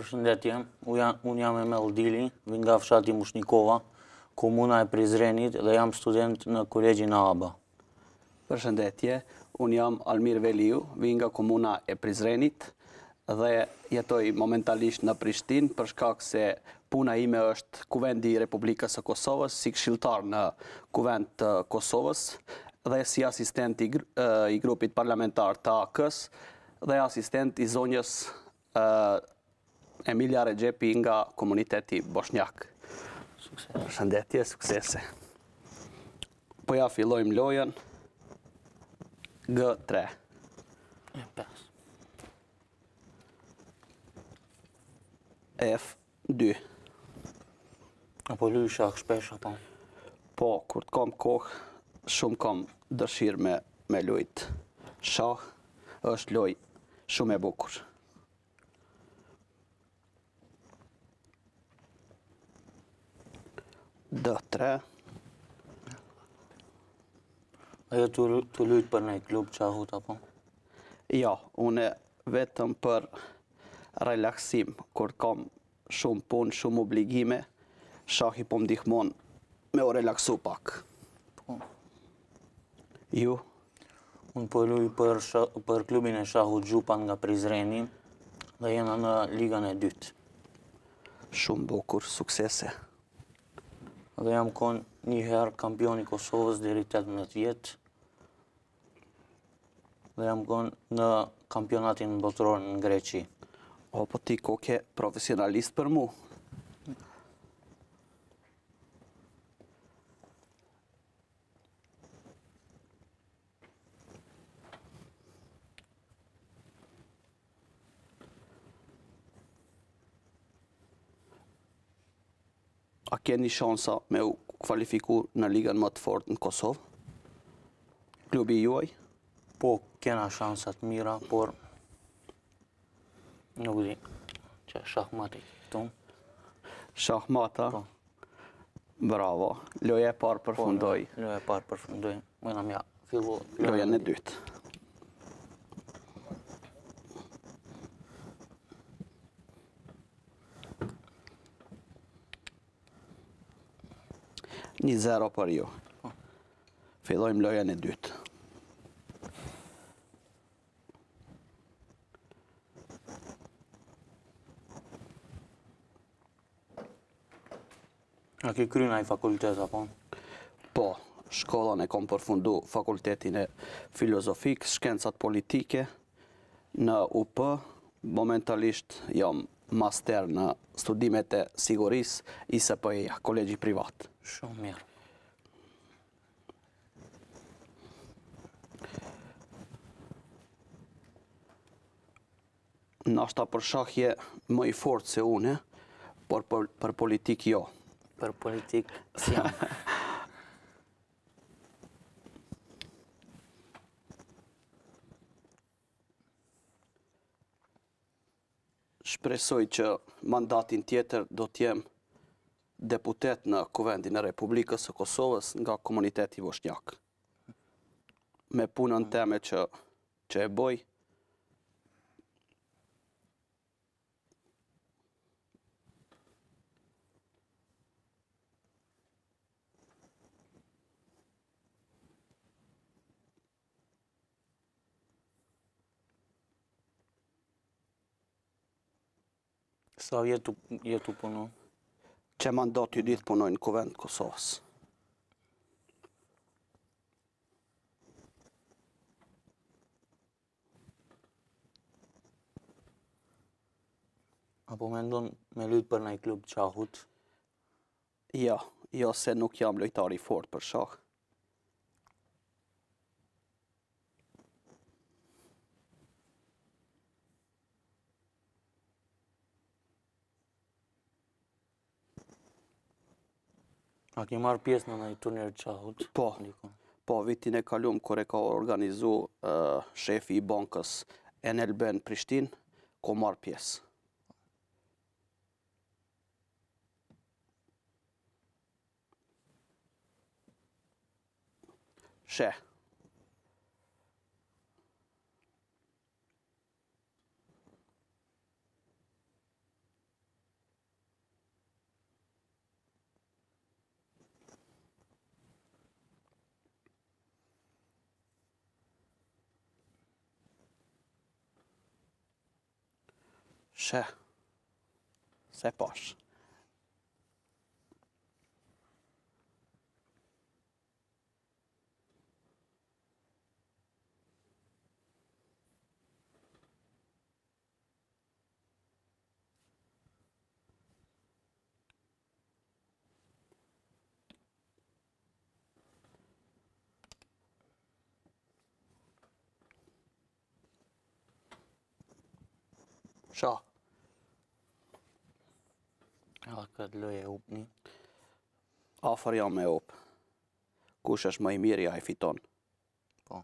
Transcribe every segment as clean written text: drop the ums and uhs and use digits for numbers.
Përshëndetje, unë jam Emel Dili, vi nga fshati Mushnikova, komuna e Prizrenit dhe jam student në kolegjin ABA. Përshëndetje, unë jam Almir Veliu, vi nga komuna e Prizrenit dhe jetoj momentalisht në Prishtinë për shkak se puna ime është Kuvendi i Republikës së Kosovës, si këshilltar në Kuvend të Kosovës dhe si asistent i grupit parlamentar të AK-s dhe asistent i zonjës Emilia Regjepi nga komuniteti Bosnjak. Sukses. Përshëndetje, suksese. Po ja fillojmë lojën. G3. E5. F2. Apo luj shak shpesh apo? Po, kur të kam kohë, shumë kam dëshirë me lujt. Shah është loj shumë e bukur. D3. Ajo të lujt për një klub qahut apo? Ja, une vetëm për relaksim, kur kam shumë punë, shumë obligime, shahi po më ndihmon me o relaksu pak. Po. Ju? Unë po luj për klubin e shahut Gjupan nga Prizreni dhe jena në ligën e dytë. Shumë bukur, suksese. Dhe jam konë një herë kampion i Kosovës deri 18 vjetë. Dhe jam konë në kampionatin botëror në Greqi. O, po ti koke profesionalist për mu. A keni shansa me u kvalifiku në ligën më të fortë në Kosovë? Klubi juaj? Po, kena shansat mira, por nuk di që shahmati këtu. Shahmata? Po. Bravo. Loja e parë përfundoi. Loja e parë përfundoi. Mëna mja fillu Loja e dytë. Një 0 për ju. Fillojmë lojën e dytë. A ki kryna i fakultet apo? Po, shkollën e kom përfundu fakultetin e filozofik, shkencat politike në UP. Momentalisht jam master në studimet e sigurisë ISP-ja, kolegji privat. Shumë mirë. Nashta për shahje më i fortë se une, por për politik jo. Për politik si jam. Shpresoj që mandatin tjetër do t'jem deputet në Kuvendin e Republikës së Kosovës nga komuniteti Bosnjak. Me punën teme që e boj, Sa jetu punu? që mandat ju ditë punoj në Kuvend Kosovës. Apo me ndonë me lujtë për nëj klub qahut? Ja, se nuk jam lojtari fort për shah. A ki marrë pjesë në nëj turnir qahut? Po, vitin e kalum, kër e ka organizu shefi i bankës NLB në Prishtinë, ko marrë pjesë. Sheh. Sheh. Se pash. Shah. Edhe këtë lojë e upni. Afër jam me up. Kush është më i miri, ai fiton. Po.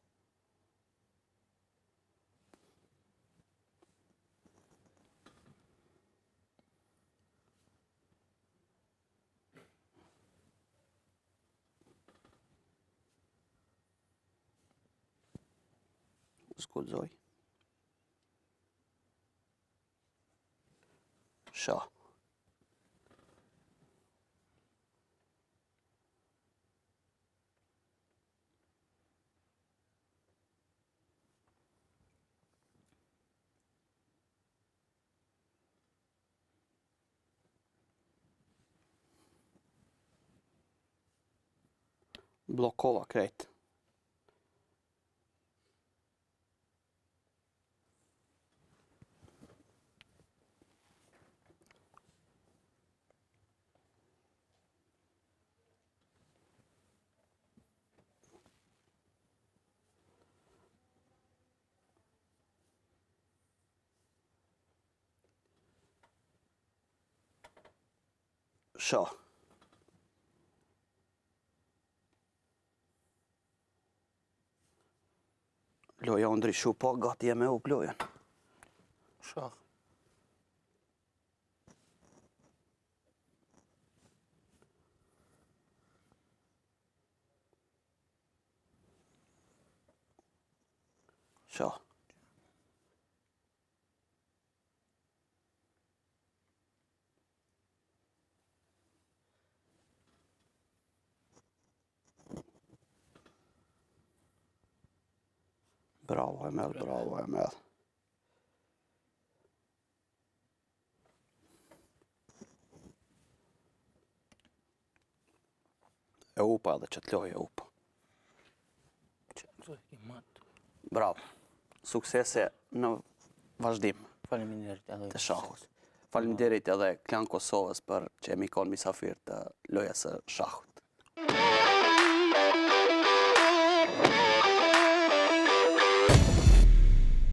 Skudzoj. Shah. Blokova krejt. Shah. Loja u ndryshu po, gati e me up lojën. Shah. Shah. Bravo Emel, bravo Emel. E upa edhe që t'loj e upa. Që i matë. Bravo. Suksese në vazhdim Faleminderit edhe të shahut. Faleminderit edhe Klan Kosovës për që jemi konë misafir të lojës së shahut.